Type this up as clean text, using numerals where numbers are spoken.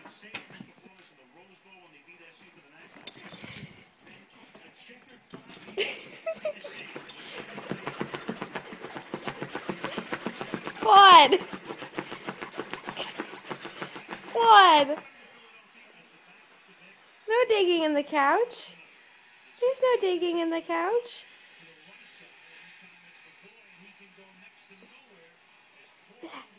What? What? No digging in the couch. There's no digging in the couch. What's that?